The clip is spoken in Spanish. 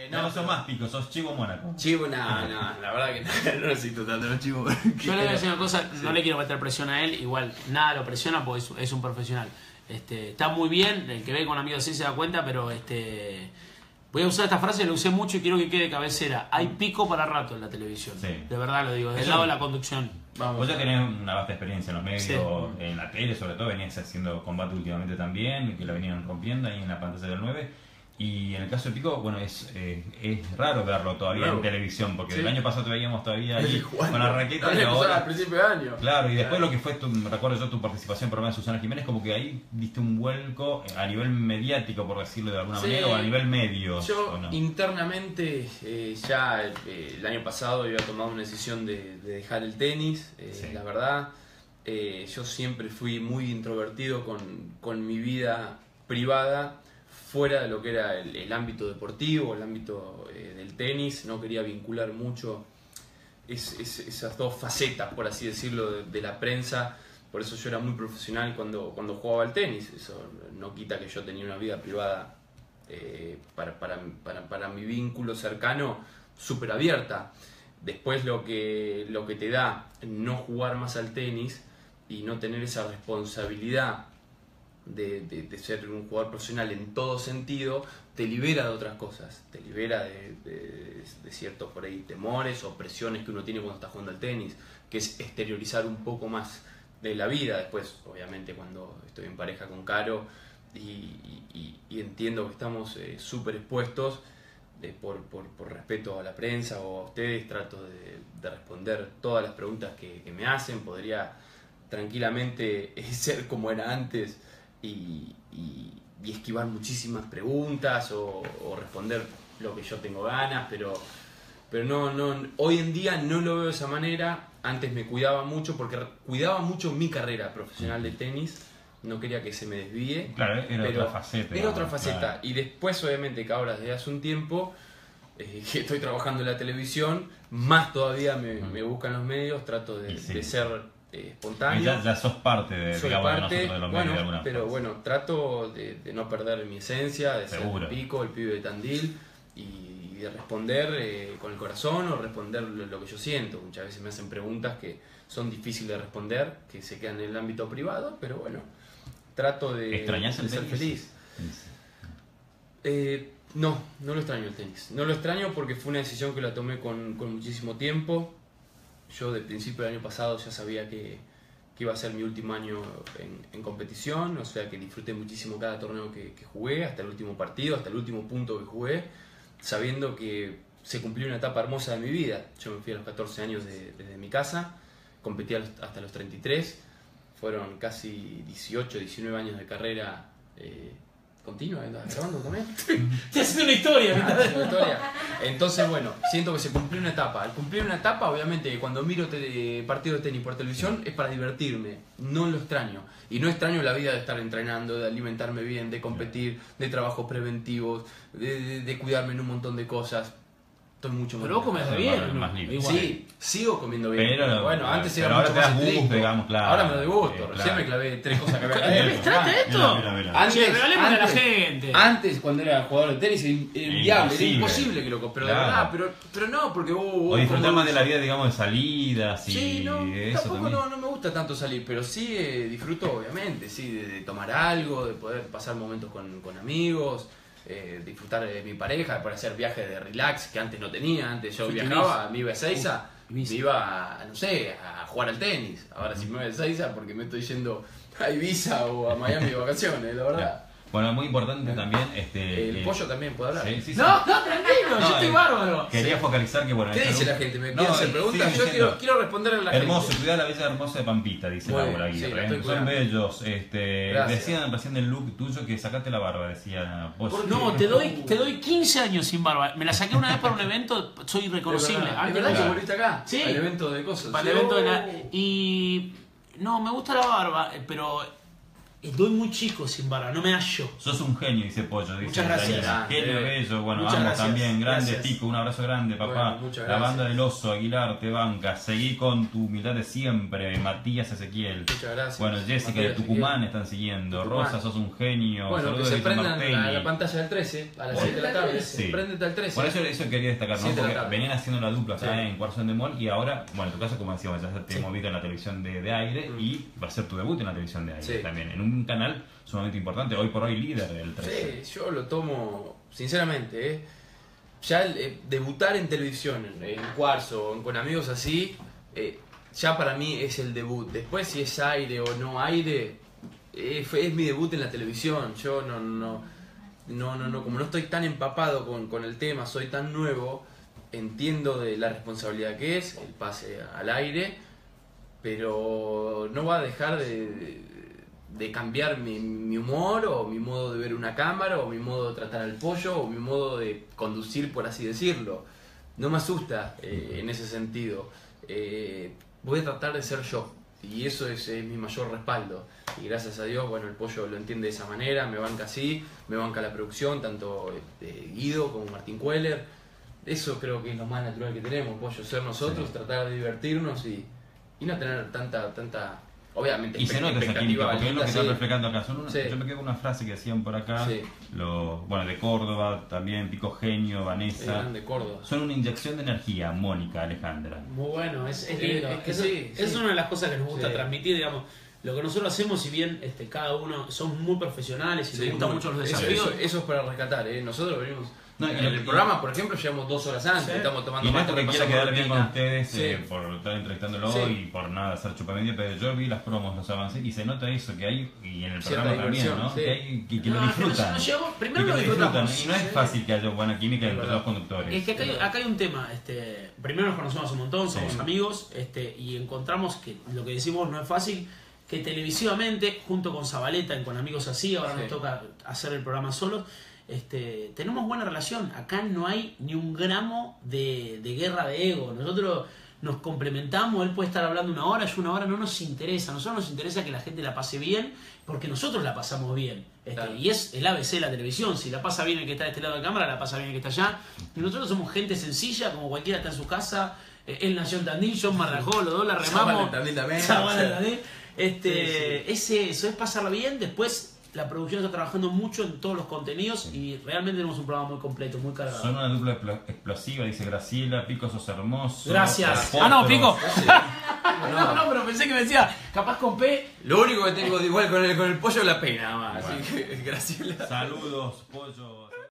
No sos más Pico, sos Chivo Mónaco. Chivo, no, la verdad que no necesito tanto los chivos. Yo le voy a decir una cosa, no le quiero meter presión a él, igual nada lo presiona porque es un profesional. Está muy bien, el que ve con amigos así se da cuenta, pero voy a usar esta frase, la usé mucho y quiero que quede cabecera. Hay pico para rato en la televisión. Sí. De verdad lo digo, del lado de la conducción. Vos ya tenés una vasta experiencia en los medios, en la tele sobre todo, venías haciendo combate últimamente también, que la venían rompiendo ahí en la pantalla del 9. Y en el caso de Pico, bueno, es raro verlo todavía en televisión, porque el año pasado te veíamos todavía ahí con la raqueta y ahora... al principio de año. Claro, y después lo que fue, recuerdo yo tu participación en el programa de Susana Jiménez, como que ahí diste un vuelco a nivel mediático, por decirlo de alguna manera, o a nivel medio. Yo internamente ya el año pasado había tomado una decisión de dejar el tenis, la verdad. Yo siempre fui muy introvertido con mi vida privada, fuera de lo que era el ámbito deportivo, el ámbito del tenis. No quería vincular mucho esas dos facetas, por así decirlo, de la prensa. Por eso yo era muy profesional cuando jugaba al tenis. Eso no quita que yo tenía una vida privada para mi vínculo cercano súper abierta. Después lo que te da no jugar más al tenis y no tener esa responsabilidad de ser un jugador profesional en todo sentido, te libera de otras cosas, te libera de ciertos por ahí temores o presiones que uno tiene cuando está jugando al tenis, que es exteriorizar un poco más de la vida. Después, obviamente, cuando estoy en pareja con Caro y entiendo que estamos súper expuestos, por respeto a la prensa o a ustedes, trato de responder todas las preguntas que me hacen. Podría tranquilamente ser como era antes y esquivar muchísimas preguntas o responder lo que yo tengo ganas, pero no, hoy en día no lo veo de esa manera. Antes me cuidaba mucho porque cuidaba mucho mi carrera profesional de tenis, no quería que se me desvíe. Claro, era otra faceta. Era otra faceta. Claro. Y después, obviamente, que ahora desde hace un tiempo que estoy trabajando en la televisión, más todavía me buscan los medios, trato de ser espontáneo. Ya sos parte de, digamos, parte, de nosotros, de los medios de alguna pero forma. Bueno, trato de no perder mi esencia, de Seguro. ser Pico, el pibe de Tandil, y de responder con el corazón o responder lo que yo siento. Muchas veces me hacen preguntas que son difíciles de responder, que se quedan en el ámbito privado, pero bueno, trato de ser feliz. No lo extraño el tenis. No lo extraño porque fue una decisión que la tomé con muchísimo tiempo. Yo del principio del año pasado ya sabía que iba a ser mi último año en competición, o sea que disfruté muchísimo cada torneo que jugué, hasta el último partido, hasta el último punto que jugué, sabiendo que se cumplió una etapa hermosa de mi vida. Yo me fui a los 14 años desde mi casa, competí hasta los 33, fueron casi 18, 19 años de carrera continua. ¿Estás grabando también? Estoy haciendo una historia. Entonces, bueno, siento que se cumplió una etapa. Al cumplir una etapa, obviamente, cuando miro partidos de tenis por televisión es para divertirme. No lo extraño. Y no extraño la vida de estar entrenando, de alimentarme bien, de competir, de trabajos preventivos, de cuidarme en un montón de cosas. Estoy mucho más. Pero vos comés bien, más libre. Sí, sigo comiendo bien. Pero bueno, antes era ahora mucho te más das gusto, estricto. digamos, claro. Ahora me doy gusto. Claro. Recién me clavé 3 cosas que había ¿Registraste esto? Mira. Che, regalémosle a la gente. Antes, cuando era jugador de tenis, era inviable, era Imposible. imposible que lo compre. Pero de Claro. verdad, pero no, porque O disfrutar más de la vida, digamos, de salidas y Sí, no, eso tampoco también. no me gusta tanto salir, pero sí disfruto, obviamente, sí, de tomar algo, de poder pasar momentos con amigos, disfrutar de mi pareja, de poder hacer viajes de relax que antes no tenía. Antes yo viajaba, me iba a Ezeiza, me iba no sé, a jugar al tenis. Ahora sí me voy a Ezeiza porque me estoy yendo a Ibiza o a Miami de vacaciones, la verdad. Bueno, muy importante también El pollo también puede hablar. Sí. No, tranquilo, yo estoy bárbaro. Quería focalizar que bueno. ¿Qué dice la gente? ¿Me quieren hacer preguntas? sí, Yo diciendo, quiero responderle a la hermoso, gente. cuidar la bella hermosa de Pampita, dice Muy Laura bien, sí, Aguirre. la estoy Son cuidando. bellos. Gracias. Decían recién del look tuyo que sacaste la barba, decía vos. No, te doy 15 años sin barba. Me la saqué una vez para un evento, soy reconocible. ¿Es verdad que volviste acá? Sí. Al evento de cosas. Para el evento de la... Y... No, me gusta la barba, pero doy muy chico sin barba, no me hallo. Sos un genio, dice Pollo. Dice Muchas gracias. Daniela. Genio bello, bueno, Muchas ambos gracias. también. Grande, Gracias. Pico, un abrazo grande, papá. Bueno, muchas la gracias. banda del Oso, Aguilar, te banca. Seguí con tu humildad de siempre, Matías Ezequiel. Muchas gracias. Bueno, Jessica de Matías Tucumán están siguiendo. Tucumán. Rosa, sos un genio. Bueno, que Saludos se de prendan Martelli. la pantalla del 13 a las Bueno. 7 de la tarde. Sí. Préndete al 13. Por eso quería destacar, ¿no? 7 de la Porque tarde. venían haciendo la dupla acá Sí. en Corazón de Mol y ahora, bueno, en tu caso, como decíamos, ya te hemos visto en la televisión de aire y va a ser tu debut en la televisión de aire Sí. también, en un canal sumamente importante, hoy por hoy líder del 13. Sí, yo lo tomo sinceramente. Ya debutar en televisión, en Cuarzo, con amigos así, ya para mí es el debut. Después, si es aire o no aire, es mi debut en la televisión. Yo no, como no estoy tan empapado con el tema, soy tan nuevo, entiendo de la responsabilidad que es el pase al aire, pero no va a dejar de cambiar mi humor o mi modo de ver una cámara o mi modo de tratar al pollo o mi modo de conducir, por así decirlo. No me asusta en ese sentido. Voy a tratar de ser yo y eso es mi mayor respaldo. Y gracias a Dios, bueno, el pollo lo entiende de esa manera, me banca así, me banca la producción, tanto Guido como Martín Cueller. Eso creo que es lo más natural que tenemos, pollo, ser nosotros, Sí. tratar de divertirnos y no tener tanta obviamente Y se nota esa química, porque es lo que están sí. reflejando acá. Sí. Yo me quedo con una frase que decían por acá, Sí. bueno, de Córdoba también, Pico Genio, Es Vanessa. grande Córdoba. Son una inyección de energía, Mónica, Alejandra. Muy bueno, es lindo. Es que Eso- sí, es sí. una de las cosas que nos gusta Sí. transmitir, digamos. Lo que nosotros hacemos, si bien cada uno son muy profesionales y nos gustan mucho los desafíos. Eso es para rescatar, Nosotros venimos. No, y en lo el que- programa, por ejemplo, llevamos 2 horas antes, Sí. estamos tomando Y no es mate, porque quiera repasamos quedar bien con rutina. ustedes Sí. por estar entrevistándolo Sí. y por nada hacer chupamedia, pero yo vi las promos, los avances y se nota eso que hay, y en el Cierta programa también, diversión, ¿no? sí. Que, hay, que lo No, disfrutan. nos llevamos- primero Y que lo lo disfrutan. disfrutamos. Y no es fácil que haya buena química Es entre verdad. los conductores. Es que acá hay un tema. Primero nos conocemos un montón, somos Sí. amigos y encontramos que lo que decimos no es fácil. Que televisivamente, junto con Zabaleta, en Con Amigos Así, ahora Sí. nos toca hacer el programa solos, tenemos buena relación. Acá no hay ni un gramo de guerra de ego. Nosotros nos complementamos, él puede estar hablando una hora, yo una hora, no nos interesa. A nosotros nos interesa que la gente la pase bien, porque nosotros la pasamos bien. Claro. Y es el ABC de la televisión. Si la pasa bien el que está de este lado de la cámara, la pasa bien el que está allá. Y nosotros somos gente sencilla, como cualquiera está en su casa. Él nació en Tandil, yo en Marrajó, los dos la remamos. Zavala en Tandil también. Zavala en Tandil. Sí. Es eso, es pasarla bien. Después la producción está trabajando mucho en todos los contenidos y realmente tenemos un programa muy completo, muy cargado. Son una dupla explosiva, dice Graciela. Pico, sos hermoso. Gracias. Apóstolos. No, Pico. Sí. No, pero pensé que me decía, capaz con P. Lo único que tengo de igual con el pollo es la pena, nada más. Así que, Graciela. Saludos, Pollo.